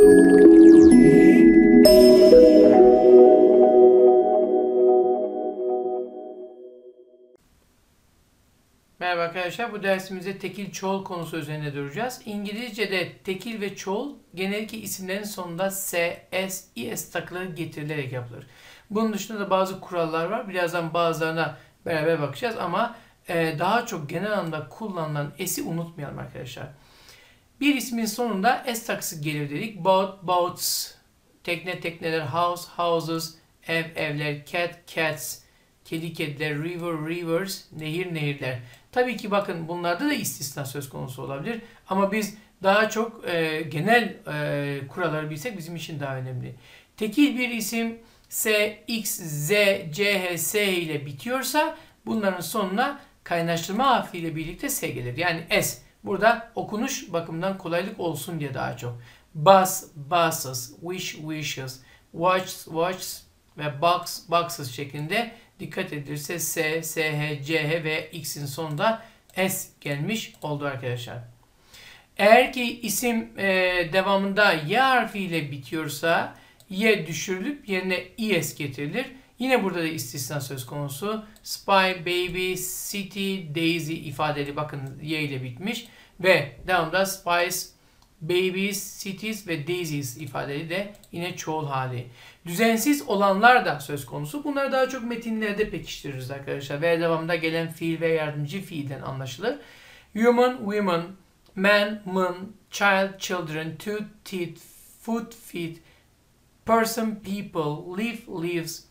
Merhaba arkadaşlar, bu dersimizde tekil çoğul konusu üzerine duracağız. İngilizce'de tekil ve çoğul genellikle isimlerin sonunda s, s, is takıları getirilerek yapılır. Bunun dışında da bazı kurallar var. Birazdan bazılarına beraber bakacağız ama daha çok genel anlamda kullanılan s'i unutmayalım arkadaşlar. Bir ismin sonunda s takısı gelir dedik. Boat, boats, tekne, tekneler, house, houses, ev, evler, cat, cats, kedi, kediler, river, rivers, nehir, nehirler. Tabii ki bakın bunlarda da istisna söz konusu olabilir. Ama biz daha çok genel kuralları bilsek bizim için daha önemli. Tekil bir isim S, X, Z, C, H, S ile bitiyorsa bunların sonuna kaynaştırma harfiyle birlikte S gelir. Yani S. Burada okunuş bakımından kolaylık olsun diye daha çok. Bus, buses, wish, wishes, watch, watches ve box, boxes şeklinde dikkat edilirse S, SH, CH ve X'in sonunda S gelmiş oldu arkadaşlar. Eğer ki isim devamında Y harfiyle bitiyorsa Y düşürülüp yerine IS getirilir. Yine burada da istisna söz konusu. Spy, baby, city, daisy ifadeli bakın Y ile bitmiş. Ve devamında spies, babies, cities ve daisies ifadeli de yine çoğul hali. Düzensiz olanlar da söz konusu. Bunları daha çok metinlerde pekiştiririz arkadaşlar. Ve devamında gelen fiil ve yardımcı fiilden anlaşılır. Human, women, man, woman, child, children, tooth, teeth, foot, feet, person, people, leaf, leaves,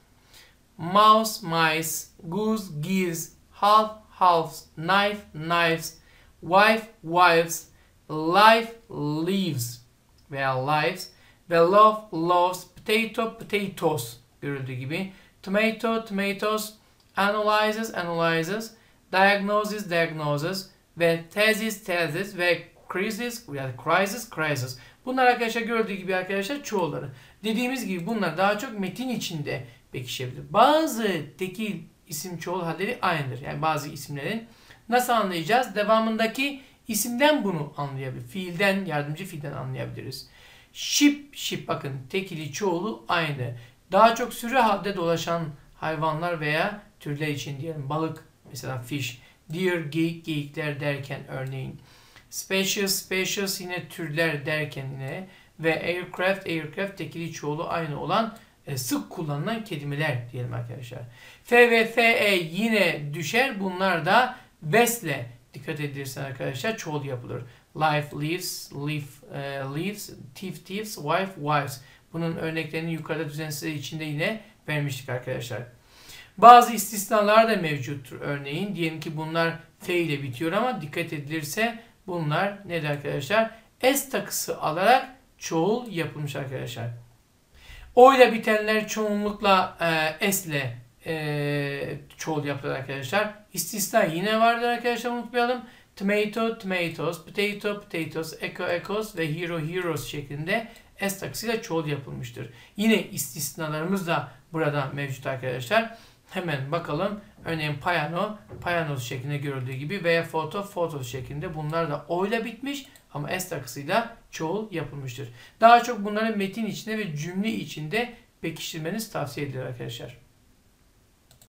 mouse, mice, goose, geese, half, halves, knife, knives, wife, wives, life, leaves veya lives ve love, loves, potato, potatoes görüldüğü gibi. Tomato, tomatoes, analyzes, analyzes, diagnosis, diagnoses ve thesis, thesis ve crisis, yani crisis, crisis. Bunlar arkadaşlar gördüğü gibi arkadaşlar çoğulları. Dediğimiz gibi bunlar daha çok metin içinde pekişebilir. Bazı tekil isim çoğul halleri aynıdır. Yani bazı isimlerin nasıl anlayacağız? Devamındaki isimden bunu anlayabiliriz. Fiilden, yardımcı fiilden anlayabiliriz. Ship, ship bakın tekili çoğulu aynı. Daha çok sürü halde dolaşan hayvanlar veya türler için diyelim. Balık mesela fish. Deer, geyik, geyikler derken örneğin. Spacious, spacious yine türler derken yine. Ve aircraft, aircraft tekili çoğulu aynı olan sık kullanılan kelimeler diyelim arkadaşlar. F ve FE yine düşer. Bunlar da vesle dikkat edilirse arkadaşlar çoğul yapılır. Life, leaves, leaves, thief, thieves, wife, wives. Bunun örneklerini yukarıda düzensizler içinde yine vermiştik arkadaşlar. Bazı istisnalar da mevcuttur. Örneğin diyelim ki bunlar F ile bitiyor ama dikkat edilirse bunlar nedir arkadaşlar? S takısı alarak çoğul yapılmış arkadaşlar. O ile bitenler çoğunlukla S ile çoğul yapılır arkadaşlar. İstisna yine vardır arkadaşlar, unutmayalım. Tomato, tomatoes, potato, potatoes, echo, echoes ve hero, heroes şeklinde S takısıyla çoğul yapılmıştır. Yine istisnalarımız da burada mevcut arkadaşlar. Hemen bakalım. Örneğin piano, pianos şeklinde görüldüğü gibi veya photo, photos şeklinde bunlar da O ile bitmiş ama S takısıyla çoğul yapılmıştır. Daha çok bunları metin içinde ve cümle içinde pekiştirmeniz tavsiye edilir arkadaşlar.